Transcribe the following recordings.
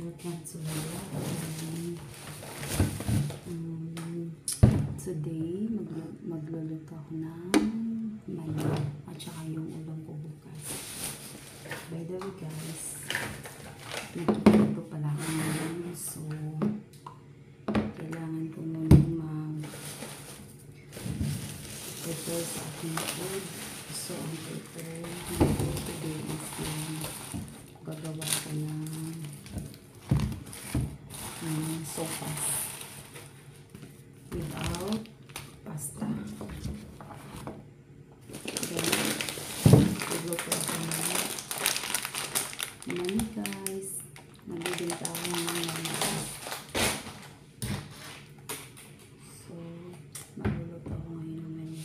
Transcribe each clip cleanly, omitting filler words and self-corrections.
Welcome to my vlog. Today, magluluto ako ng mani at saka yung ulam ko bukas. By the way guys, nagkikito pala ako ngayon. So, kailangan ko munang mag-prepare sa aking food. So, ang prepare ko today is yung gagawa ko ng sopas without pasta. Then, magluto ako ng mani guys. Nagbibenta ako ng mani. So, magluluto ako ngayon ng mani.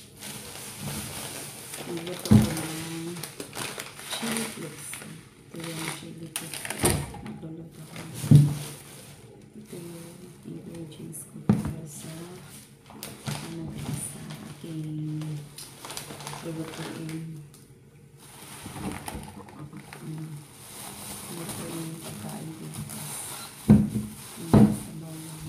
Magluto ako ng chili flakes. Ito yung chili flakes. Magluluto ako. Ito yung ingredients ko para sa sa aking lulutuin. Lulutuin pagkain ko bukas. Sa bawang.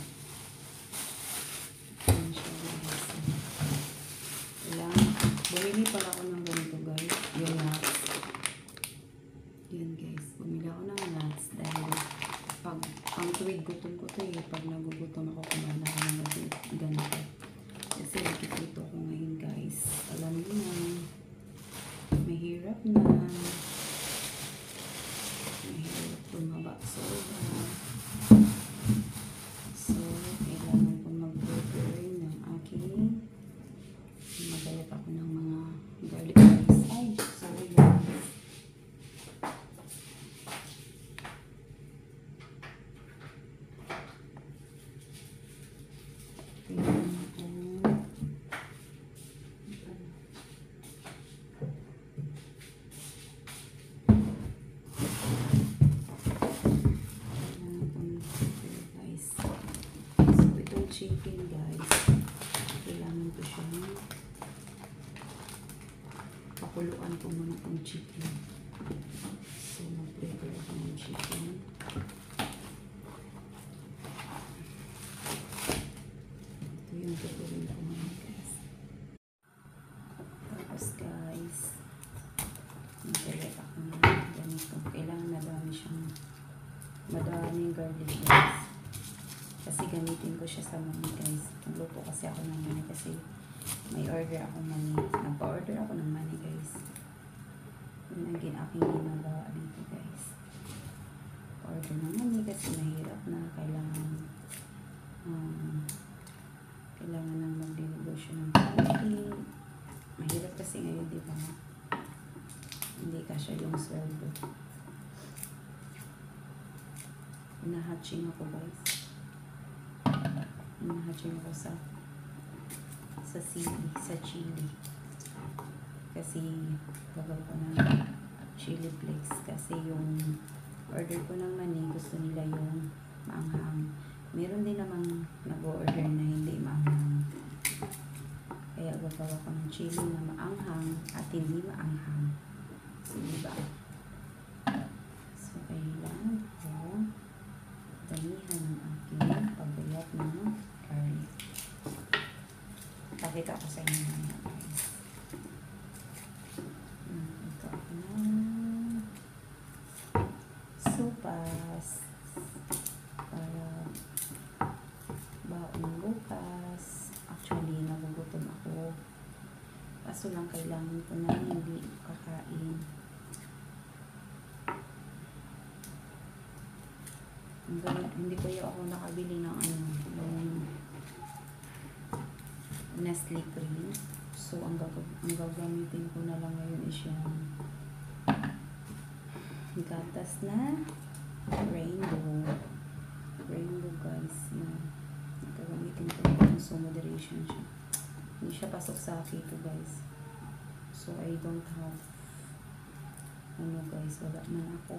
Ayan siya guys. Kailangan, bumili pala ako ng ganito guys. Yung nuts. Yan guys. Bumili ako ng nuts dahil pang tuwid gutom ko to eh. Pag nagugutom ako, kumain ako ng ganito. Kasi nakikita ko ngayon guys. Alam niyo na, mahirap na. Mahirap tumaba sobra. So, kailangan ko mag-prepare ng aking magalit ako ng mga garlic rice. Ay, sorry guys. Chicken guys, kailangan ko siyang pakuluan ko muna ang chicken. So mag-prepare ako ng chicken. Ito yung tutuloy ko muna guys. Tapos guys, mag-prepare ako ng ganito. Kailangan madaming garlic guys. Kasi gamitin ko siya sa mani guys. Nagluto kasi ako ng mani kasi may order ako mani. Nagpa-order ako ng mani guys. Yun ang aking ginagawa dito guys. Order ng mani kasi mahirap na. Kailangan nang mag-negosyo ng quality. Mahirap kasi ngayon, di ba? Hindi kasya yung sweldo. Inahatching ako guys. Inahatching ako sa chili. Kasi gagawa ko ng chili flakes. Kasi yung order ko ng mani, gusto nila yung maanghang. Meron din namang nag-order na hindi maanghang. Kaya gagawa ko ng chili na maanghang at hindi maanghang. So, diba? So, kailangan ko damihan ng aking pagbayat ng garlic. Pakita ko sa inyo naman guys. Ito ako ng sopas para baon bukas. Actually, nagugutom ako. Kaso lang kailangan ko na hindi kakain. Hindi ko ako nakabili ng Nestle cream. So, ang gagamitin ko na lang ngayon is yung gatas na rainbow. Rainbow guys. Gagamitin ko na yung so moderation siya. Hindi siya pasok sa keto guys. So, I don't have guys. Wala man ako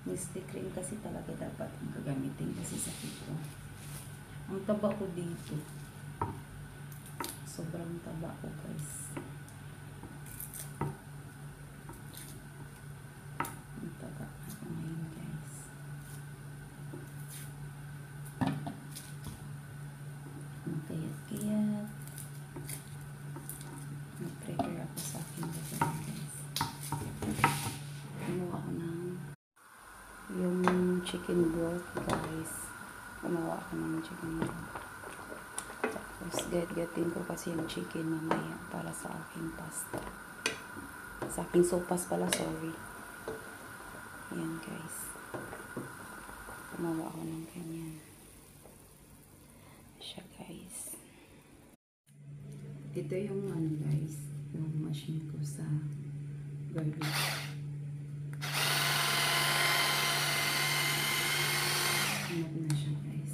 Misty cream kasi talaga dapat ang gagamitin kasi sa pito. Ang taba ko dito. Sobrang taba ko, guys. Ang taba ako ngayon, guys. Ang kayat-kayat. Nag-prepare ako sa aking bagang, guys. Gumawa ko ng yung chicken broth, guys. Gumawa ako ng chicken broth. Tapos, gat-gatin ko kasi yung chicken mamaya para sa aking pasta. Sa aking sopas pala, sorry. Ayan, guys. Gumawa ako ng ganyan. Siya, guys. Ito yung ano, guys. Yung machine ko sa garlic. Hanap na siya, guys.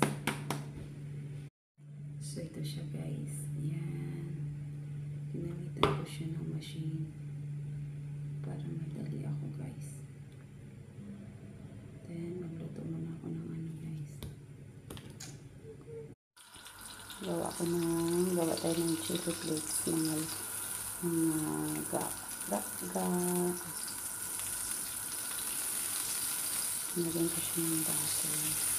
So, ito siya, guys. Ayan. Ginamitan ko siya ng machine para madali ako, guys. Then, magluto muna ako ng ano, guys. Gawa tayo ng chili flakes, mga nilagyan ko siya ng butter.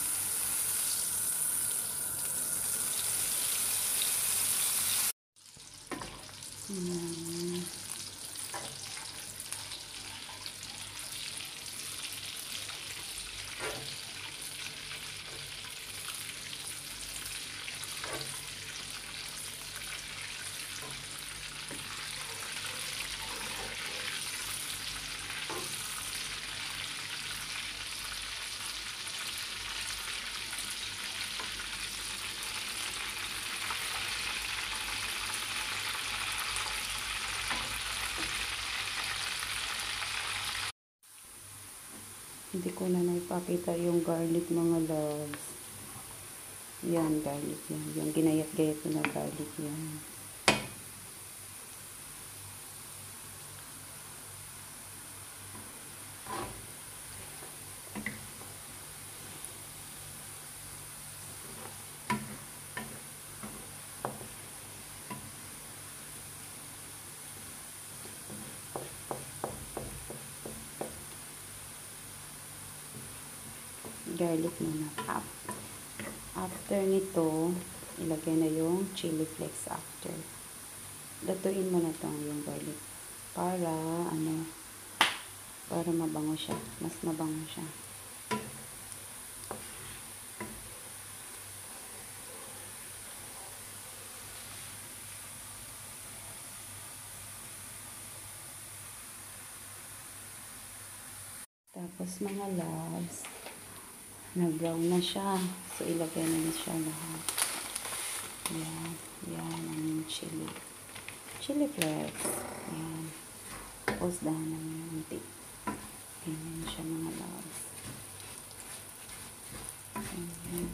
Hindi ko na naipakita yung garlic, mga loves. Yan, garlic yan. Yung ginayat-gayat ko na garlic yan. Garlic muna. After nito, ilagay na yung chili flakes after. Lutuin mo na yung garlic para para mabango siya. Mas mabango siya. Tapos, mga loves, nag-brown na siya. So, ilagay na siya lahat. Yan. Yan ang chili. Chili flakes. Yan. Tapos, dahanan mo yung unti. Ganyan siya, mga loves. Ganyan.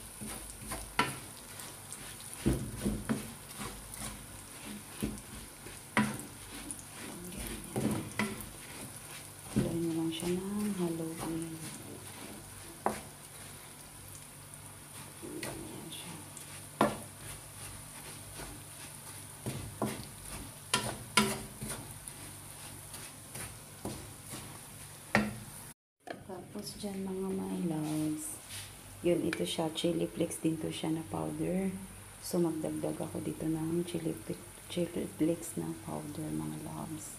Ilagay mo lang siya ng haluin. Ganyan siya. Tapos dyan, mga my loves, yun, ito siya, chili flakes din to siya na powder. So, magdagdag ako dito ng chili flakes na powder, mga loves.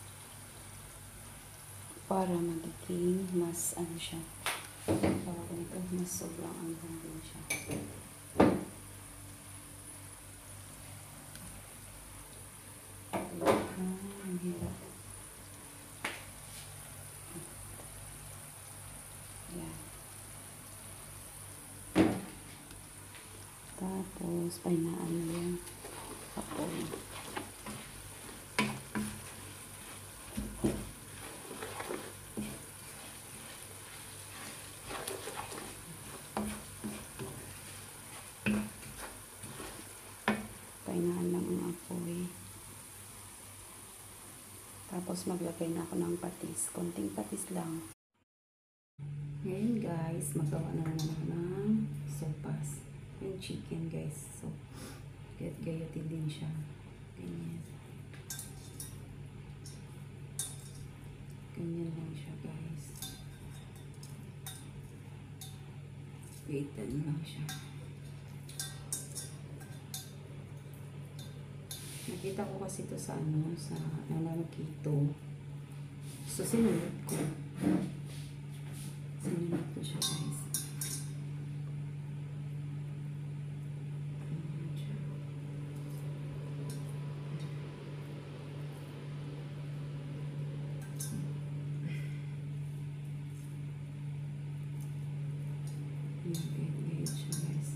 Para magiging mas, ano siya, para ganito, mas sobrang anghang din siya. Ang hirap. Yan. Tapos, pahinaan mo yung apoy. Pahinaan lang ang apoy. Tapos, maglagay na ako ng patis. Konting patis lang. Ngayon, guys, magawa na naman ako ng sopas. Yung chicken guys. So, gayatin din siya. Ganyan. Ganyan lang siya guys. Gayatin lang siya. Nakita ko kasi ito sa sa Nanakito. So, sinunod ko. Sinunod ko siya guys. Gayat siya guys.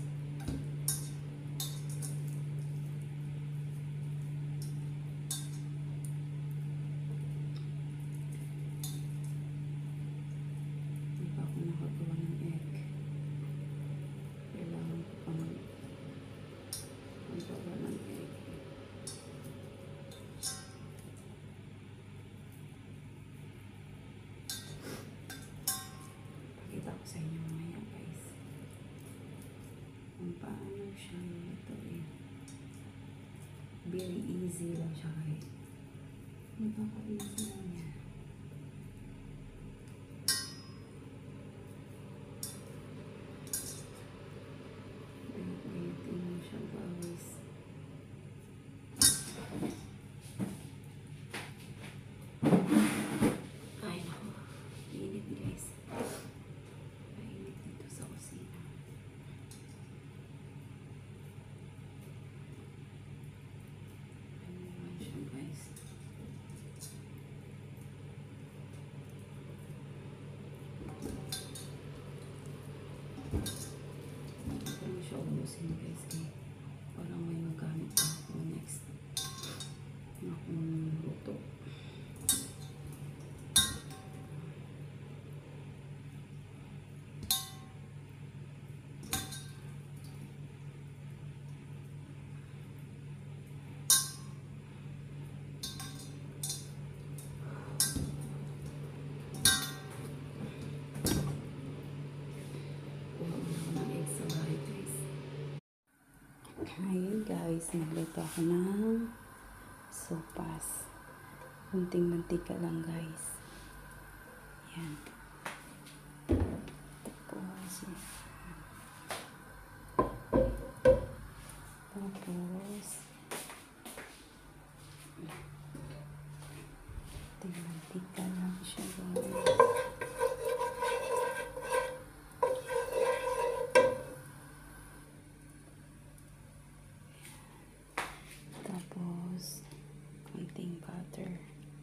Hindi pa ako nakagawa ng egg. Kailangan ko pa magawa ng egg. Pakita ko sa inyo mamaya guys. Kung paano siya lutuin. Very easy lang siya guys. Napaka-easy lang niya. Gayatin lang siya guys. Ay naku. Init guys. Mainit dito sa kusina. Guys. Ito siya ubusin guys eh. Parang may magamit ako next na akong luto. Ayun guys, nagluto ako ng sopas. Kunting mantika lang guys. Yan. Tapos kunting mantika lang siya guys. Tapos, konting butter.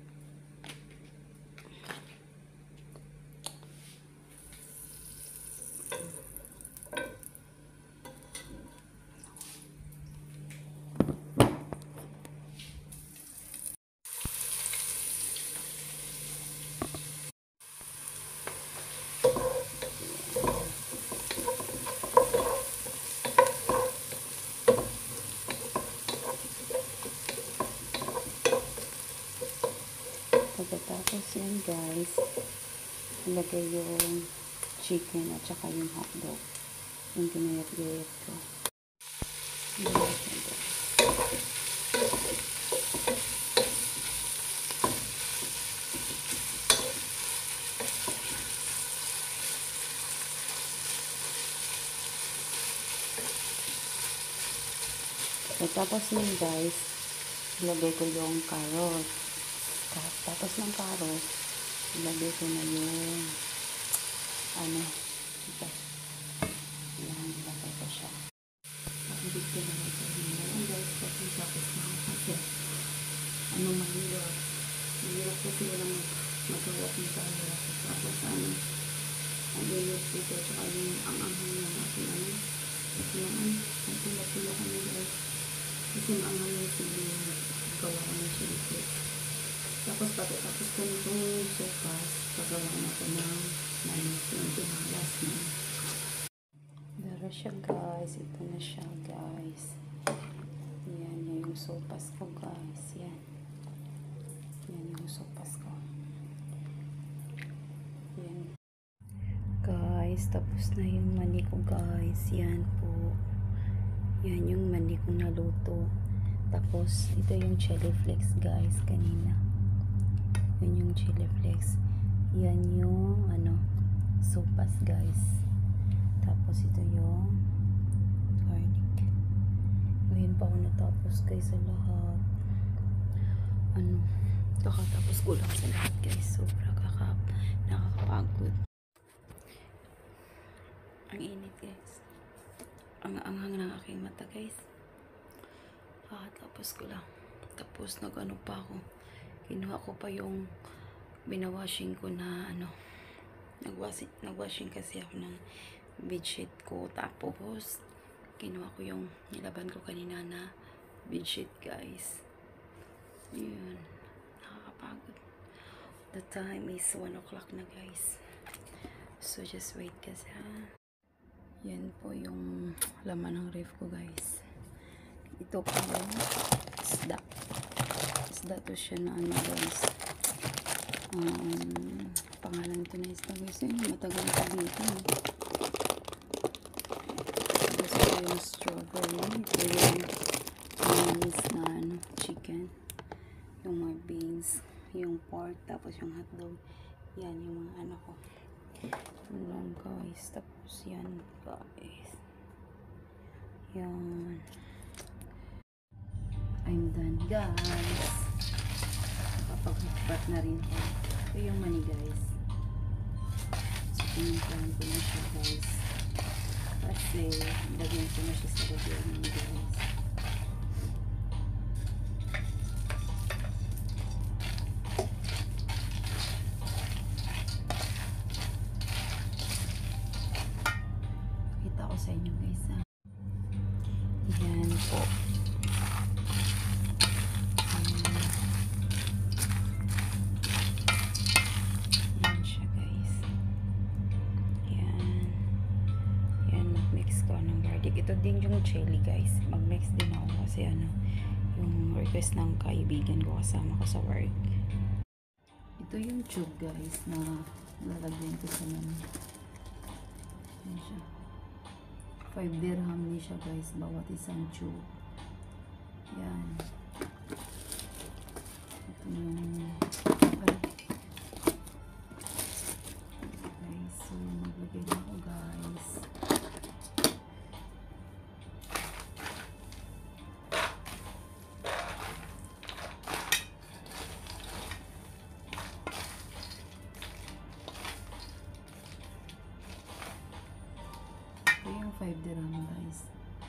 Pagkatapos yan guys, ilagay yung chicken at saka yung hotdog. Yung ginayat-gayat ko. Pagkatapos yan guys, ilagay ko yung carrot. Tapos ng carrot, ilagay ko na yung ito. Yan, ilagay ko siya. Nakabit ko na ito. Yan guys, tapos na ako kasi mahirap. Mahirap kasi walang magkawat ng carrot. Tapos ang yuyot dito, tsaka yung ang-anghang na natin natulak kami guys. Kasi ang-anghang yung sili gawa ng chili flakes. Tapos pagkatapos ko nitong sopas, pagawa na ko ng mais yung tinalas na. Dara siya guys. Ito na siya guys. Yan yung sopas ko guys. Yan. Yan yung sopas ko. Yan. Guys, guys, tapos na yung mani ko guys. Yan po. Yan yung mani kong naluto. Tapos, ito yung chili flakes guys, kanina. Yan yung chili flakes. Yan yung, sopas guys. Tapos, ito yung garlic. Ngayon pa ako natapos guys sa lahat. Kakatapos ko lang sa lahat guys. Sobra nakakapagod. Ang init guys. Ang anghang ng aking mata guys. Kakatapos ko lang. Tapos pa ako. Kinuha ko pa yung binawashing ko na nagwashing kasi ako ng bedsheet ko. Tapos kinuha ko yung nilaban ko kanina na bedsheet guys. Yun. Nakakapagod. The time is 1 o'clock na guys. So just wait kasi ha. Yan po yung laman ng ref ko guys. Ito po yung isda. Isda to siya na guys. Pangalan ito na isda guys. Matagal pa dito. Ito yung strawberry. Ito yung beans na chicken. Yung mga beans. Yung pork. Tapos yung hotdog. Yan yung mga ko. Yan lang guys. Tapos yan guys. Yan. I'm done guys. Kapag-hukbat na rin ko. Ito yung mani guys. So pinimplahan ko na siya guys. Kasi lagyan ko na siya sa lagyan guys. Kita ko sa inyo guys ha. Yan po. Yan siya guys. Yan. Yan, mag-mix ko ng garlic. Ito din yung chili guys. Mag-mix din ako kasi yung request ng kaibigan ko kasama ko sa work. Ito yung tube guys na lalagyan ko sa yan siya. 5 dirham ni siya guys bawat isang tube. Yan. Ito yung guys. So maglagay na ako guys. Ito yung 5 dirham guys.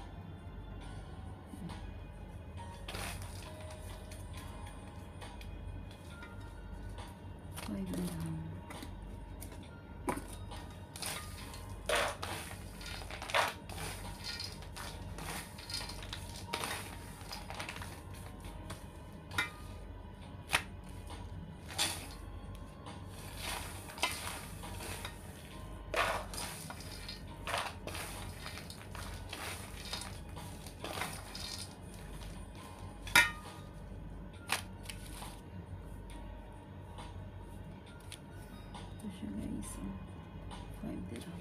Siya guys, 5 dirham.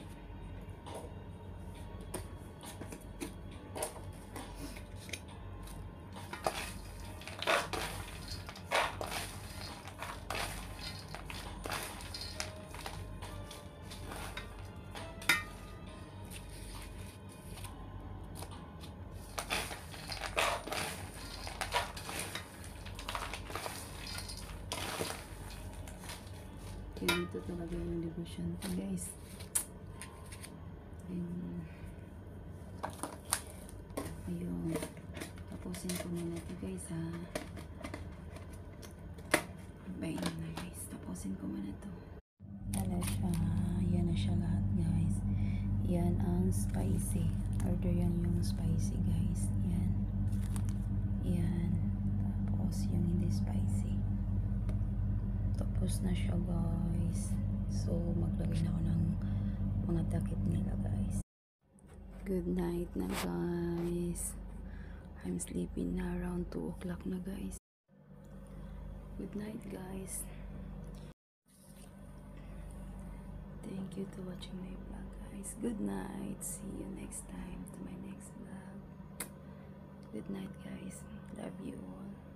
Kaya dito talaga yung devotion ko guys. Ayun. Tapusin ko muna ito guys ha. Bayin na guys. Tapusin ko muna ito. Yan na siya. Yan na siya lahat guys. Yan ang spicy. Order yan yung spicy guys. Yan. Yan. Tapos yung hindi spicy. Tapos na siya guys. So maglagay na ako ng mga takip nila guys. Good night na guys. I'm sleeping na around 2 o'clock na guys. Good night guys. Thank you. you to watching my vlog, guys. Good night. See you next time to my next vlog. Good night, guys. Love you all.